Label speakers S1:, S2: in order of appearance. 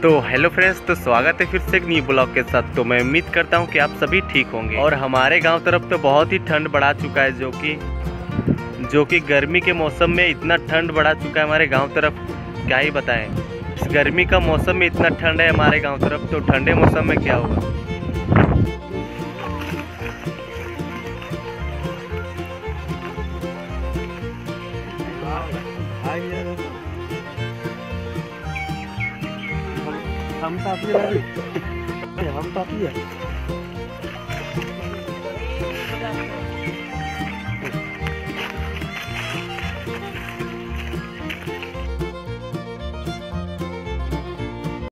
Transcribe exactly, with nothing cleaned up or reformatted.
S1: तो hello friends, तो स्वागत है फिर से एक न्यू ब्लॉग के साथ। तो मैं उम्मीद करता हूं कि आप सभी ठीक होंगे। और हमारे गांव तरफ तो बहुत ही ठंड बढ़ा चुका है, जो कि जो कि गर्मी के मौसम में इतना ठंड बढ़ा चुका है हमारे गांव तरफ, क्या ही बताएं। इस गर्मी का मौसम में इतना ठंड है हमारे गांव तरफ, तो ठंडे मौसम में क्या होगा।
S2: हम काफी हम काफी है।